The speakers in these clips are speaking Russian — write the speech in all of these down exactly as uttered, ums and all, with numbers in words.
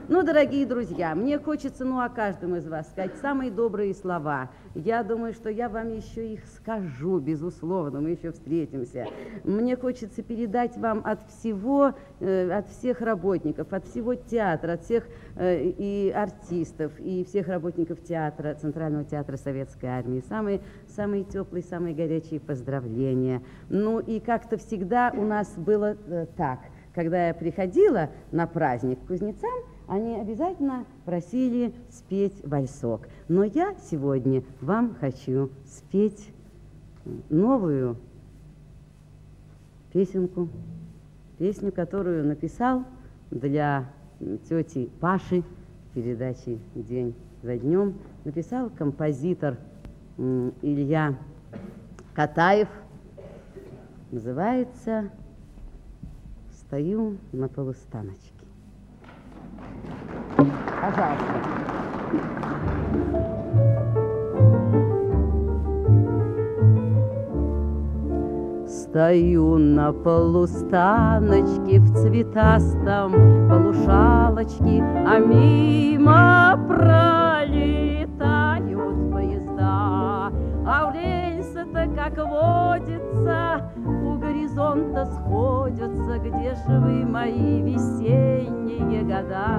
Ну, дорогие друзья, мне хочется, ну, о каждом из вас сказать самые добрые слова. Я думаю, что я вам еще их скажу, безусловно, мы еще встретимся. Мне хочется передать вам от всего, э, от всех работников, от всего театра, от всех э, и артистов, и всех работников театра, Центрального театра Советской Армии, самые, самые теплые, самые горячие поздравления. Ну, и как-то всегда у нас было э, так. Когда я приходила на праздник к кузнецам, они обязательно просили спеть вальсок. Но я сегодня вам хочу спеть новую песенку, песню, которую написал для тети Паши передачи «День за днем». Написал композитор Илья Катаев. Называется «Стою на полустаночке». Пожалуйста. Стою на полустаночке в цветастом полушалочке, а мимо пролетают поезда. А в рельсы-то, как водится, у горизонта сходятся. Где ж вы, мои весенние года?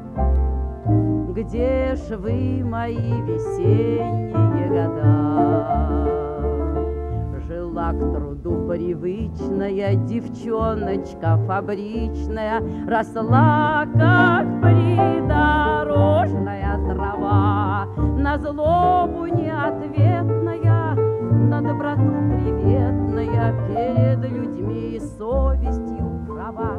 Где ж вы, мои весенние года? Жила к труду привычная девчоночка фабричная, росла, как придорожная трава, на злобу неответная, на доброту приветная, перед людьми совестью права.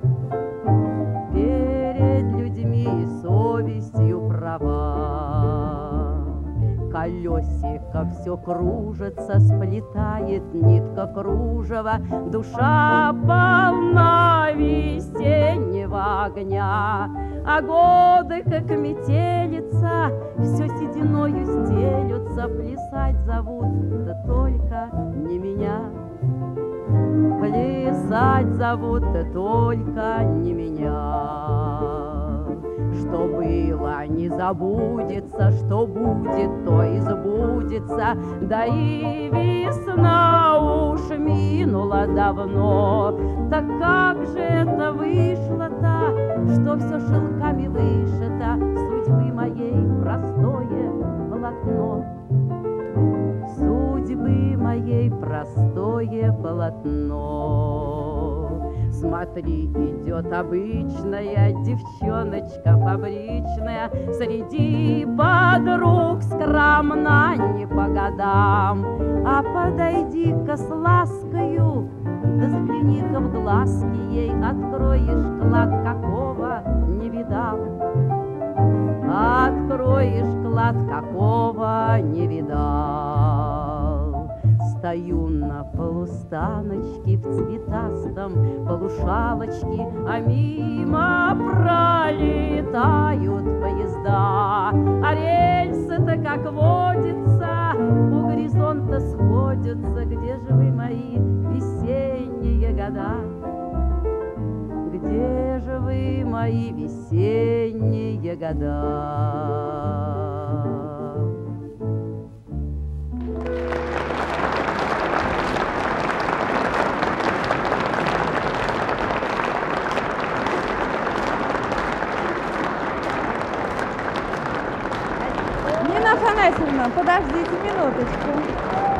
Перед людьми совестью права. Колесико все кружится, сплетает нитка кружева, душа полна весеннего огня, а годы, как метелица, все сединою стелются, плясать зовут, да только не меня. Плясать зовут, да только не меня. Что было, не забудется, что будет, то и сбудется. Да и весна уж минула давно. Так как же это вышло-то, что все шелками вышито, судьбы моей простое полотно? Судьбы моей простое полотно. Смотри, идет обычная девчоночка фабричная, среди подруг скромна не по годам. А подойди-ка с ласкою, да загляни-ка в глазки ей, откроешь клад, какого не видал. Откроешь клад, какого не видал. Стою на полустаночке в цветастом полушалочке, а мимо пролетают поезда. А рельсы-то, как водится, у горизонта сходятся. Где же вы, мои весенние года? Где же вы, мои весенние года? Нина Афанасьевна, подождите минуточку.